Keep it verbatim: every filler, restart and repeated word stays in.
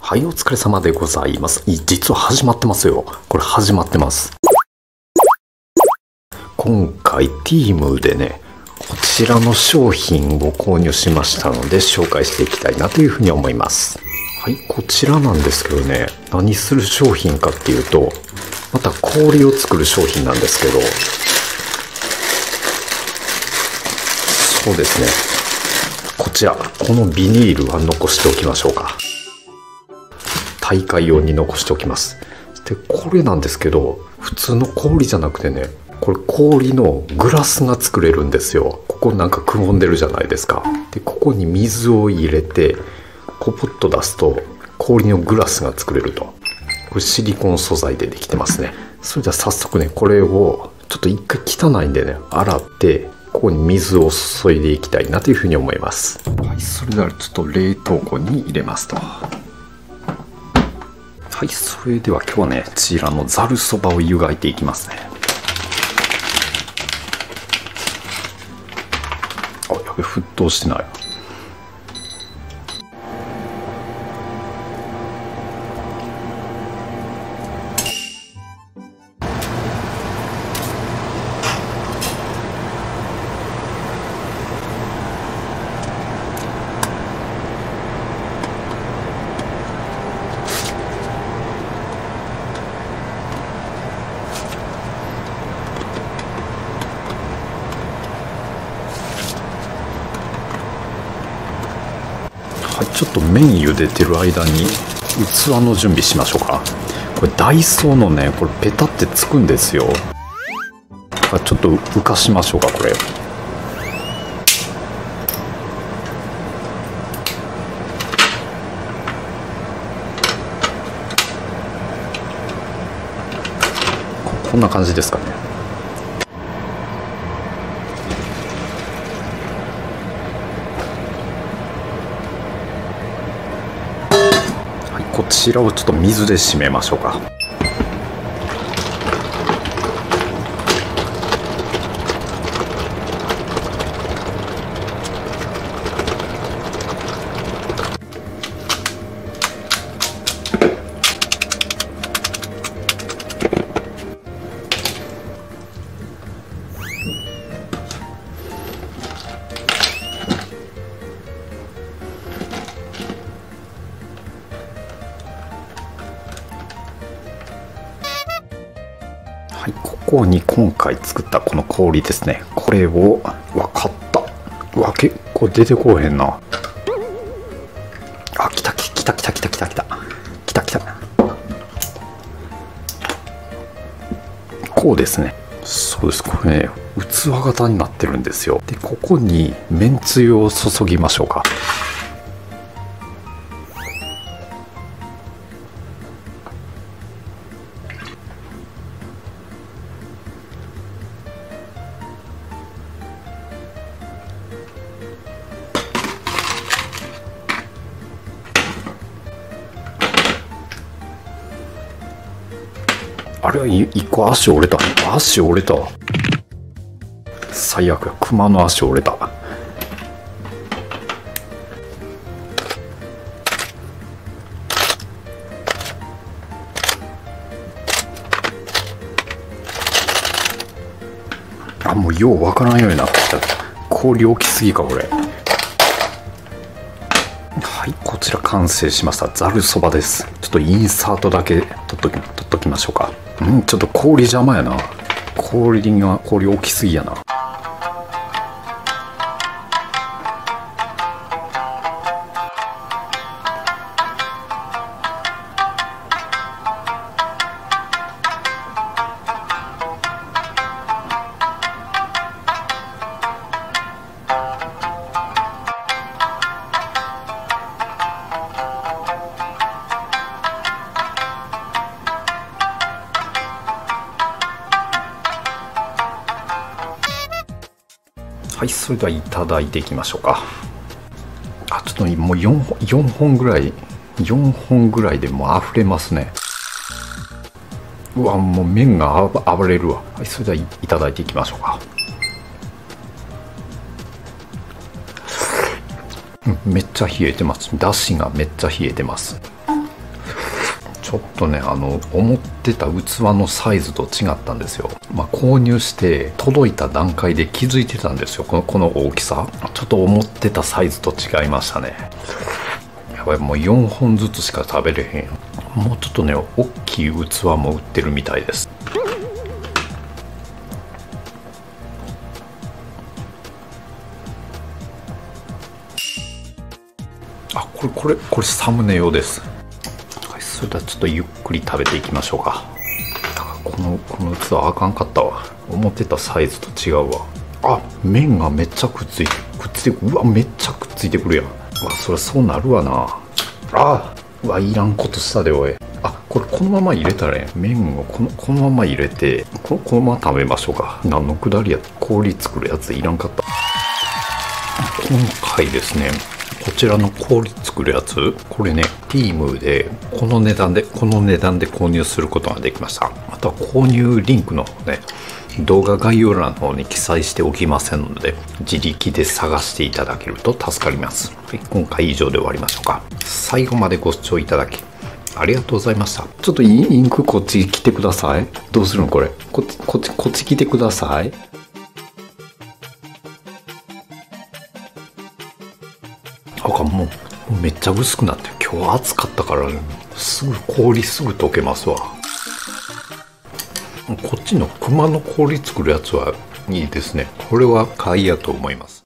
はい、お疲れ様でございます。い実は始まってますよ。これ始まってます。今回 Temu でね、こちらの商品を購入しましたので紹介していきたいなというふうに思います。はい、こちらなんですけどね、何する商品かっていうと、また氷を作る商品なんですけど、そうですね、こちら、このビニールは残しておきましょうか。大会用に残しておきます。で、これなんですけど、普通の氷じゃなくてね、これ氷のグラスが作れるんですよ。ここなんかくぼんでるじゃないですか。で、ここに水を入れてコポッと出すと氷のグラスが作れると。これシリコン素材でできてますね。それでは早速ね、これをちょっと一回汚いんでね、洗ってここに水を注いでいきたいなというふうに思います。はい、それではちょっと冷凍庫に入れますと。はい、それでは今日はね、こちらのざるそばを湯がいていきますね。あ、やべ、沸騰してない。はい、ちょっと麺茹でてる間に器の準備しましょうか。これダイソーのね、これペタってつくんですよ。ちょっと浮かしましょうか。これこんな感じですかね。こちらをちょっと水で締めましょうか。はい、ここに今回作ったこの氷ですね。これを、わかった。うわ、結構出てこうへんな。あ、来た来た来た来た来た来た来た来た。こうですね。そうです。これね、器型になってるんですよ。で、ここにめんつゆを注ぎましょうか。あれは一個足折れた。足折れた。最悪や。熊の足折れた。あ、もうようわからんようになってきた。氷大きすぎかこれ。はい、こちら完成しました。ざるそばです。ちょっとインサートだけ取っとき、取っときましょうか。うん、ちょっと氷邪魔やな。氷が、氷大きすぎやな。はい、それではいただいていきましょうか。あ、ちょっともうよんほん、よんほんぐらい、よんほんぐらいでもう溢れますね。うわ、もう麺が暴れるわ。はい、それではい、いただいていきましょうか。めっちゃ冷えてます。だしがめっちゃ冷えてます。 ちょっとね、あの思ってた器のサイズと違ったんですよ。まあ購入して届いた段階で気づいてたんですよ。このこの大きさ、ちょっと思ってたサイズと違いましたね。やばい、もうよんほんずつしか食べれへん。もうちょっとね、大きい器も売ってるみたいです。あ、これこれこれサムネ用です。はい、それではちょっとゆっくり食べていきましょうか。このこの器あかんかったわ。思ってたサイズと違うわ。あ、麺がめっちゃくっついてくっついてくる。うわ、めっちゃくっついてくるやん。うわ、そりゃそうなるわな。あ、うわ、いらんことしたでおい。あ、これこのまま入れたらね、麺をこのこのまま入れてここのまま食べましょうか。何のくだりや。氷作るやついらんかった。今回ですね、こちらの氷作るやつ、これね、Temu でこの値段でこの値段で購入することができました。また購入リンクの方ね、動画概要欄の方に記載しておきませんので、自力で探していただけると助かります。はい、今回以上で終わりましょうか。最後までご視聴いただきありがとうございました。ちょっとインクこっち来てください。どうするのこれ。こっちこっちこっち来てください。あかん、もうめっちゃ薄くなってる。今日暑かったから、ね、すぐ氷すぐ溶けますわ。こっちの熊の氷作るやつはいいですね。これは買いやと思います。